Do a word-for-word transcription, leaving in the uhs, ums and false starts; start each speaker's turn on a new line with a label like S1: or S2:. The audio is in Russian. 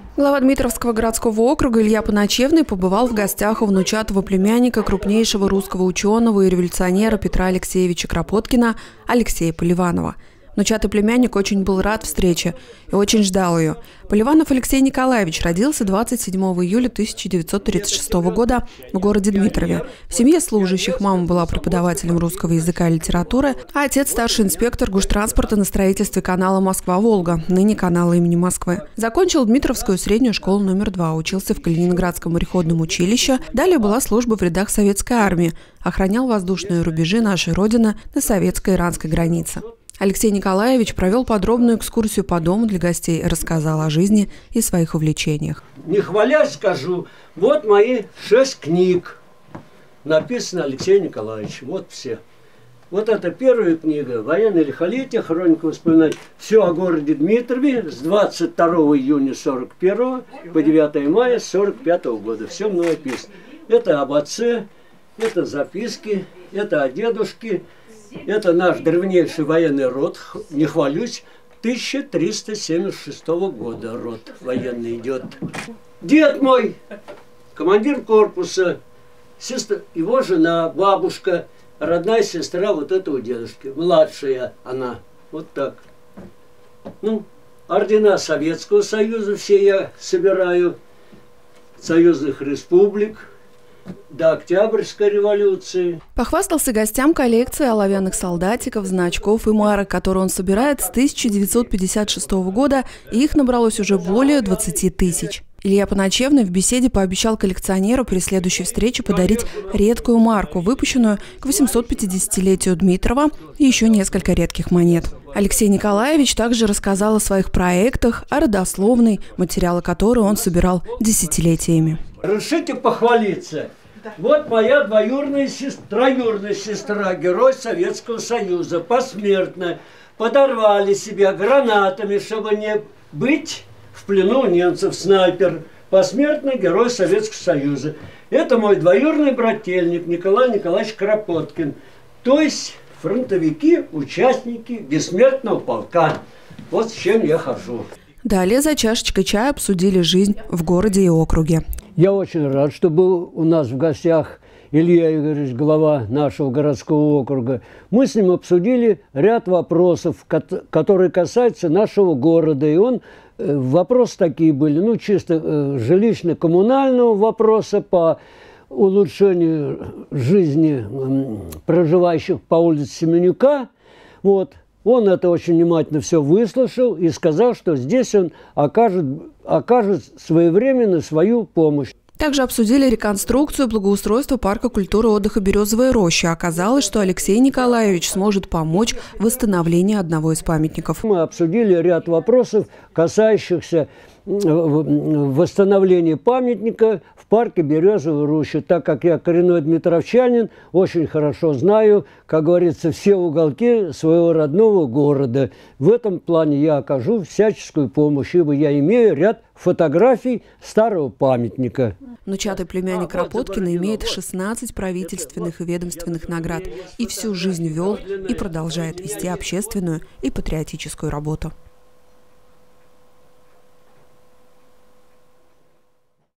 S1: Глава Дмитровского городского округа Илья Поночевный побывал в гостях у внучатого племянника крупнейшего русского ученого и революционера Петра Алексеевича Кропоткина Алексея Поливанова. Внучатый племянник очень был рад встрече и очень ждал ее. Поливанов Алексей Николаевич родился двадцать седьмого июля тысяча девятьсот тридцать шестого года в городе Дмитрове. В семье служащих мама была преподавателем русского языка и литературы, а отец старший инспектор гужтранспорта на строительстве канала Москва-Волга, ныне канала имени Москвы. Закончил Дмитровскую среднюю школу номер два, учился в Калининградском мореходном училище. Далее была служба в рядах советской армии, охранял воздушные рубежи нашей Родины на советско-иранской границе. Алексей Николаевич провел подробную экскурсию по дому для гостей, рассказал о жизни и своих увлечениях.
S2: Не хвалясь скажу, вот мои шесть книг, написано Алексей Николаевич, вот все. Вот это первая книга «Военное лихолетие. Хроника воспоминаний». Все о городе Дмитрове с двадцать второго июня сорок первого по девятое мая сорок пятого года. Все мной описано. Это об отце, это записки, это о дедушке. Это наш древнейший военный род, не хвалюсь, тысяча триста семьдесят шестого года род военный идет. Дед мой, командир корпуса, сестра, его жена, бабушка, родная сестра вот этого дедушки, младшая она, вот так. Ну, ордена Советского Союза все я собираю, союзных республик. До Октябрьской революции.
S1: Похвастался гостям коллекцией оловянных солдатиков, значков и марок, которые он собирает с тысяча девятьсот пятьдесят шестого года, и их набралось уже более двадцати тысяч. Илья Поночевный в беседе пообещал коллекционеру при следующей встрече подарить редкую марку, выпущенную к восьмисотпятидесятилетию Дмитрова, и еще несколько редких монет. Алексей Николаевич также рассказал о своих проектах, о родословной, материалы которой он собирал десятилетиями.
S2: Разрешите похвалиться. Вот моя двоюродная сестра, троюродная сестра, герой Советского Союза, посмертно подорвали себя гранатами, чтобы не быть в плену у немцев, снайпер, посмертно герой Советского Союза. Это мой двоюродный брательник Николай Николаевич Кропоткин, то есть фронтовики, участники бессмертного полка. Вот с чем я хожу.
S1: Далее за чашечкой чая обсудили жизнь в городе и округе.
S2: Я очень рад, что был у нас в гостях Илья Игоревич, глава нашего городского округа. Мы с ним обсудили ряд вопросов, которые касаются нашего города. И он, вопросы такие были, ну, чисто жилищно-коммунального вопроса по улучшению жизни проживающих по улице Семенюка. Вот. Он это очень внимательно все выслушал и сказал, что здесь он окажет, окажет своевременно свою помощь.
S1: Также обсудили реконструкцию благоустройства парка культуры и отдыха «Березовая роща». Оказалось, что Алексей Николаевич сможет помочь в восстановлении одного из памятников.
S2: Мы обсудили ряд вопросов, касающихся восстановления памятника в парке «Березовая роща». Так как я коренной дмитровчанин, очень хорошо знаю, как говорится, все уголки своего родного города. В этом плане я окажу всяческую помощь, ибо я имею ряд фотографий старого памятника.
S1: Внучатый племянник Кропоткина имеет шестнадцать правительственных и ведомственных наград и всю жизнь вел и продолжает вести общественную и патриотическую работу.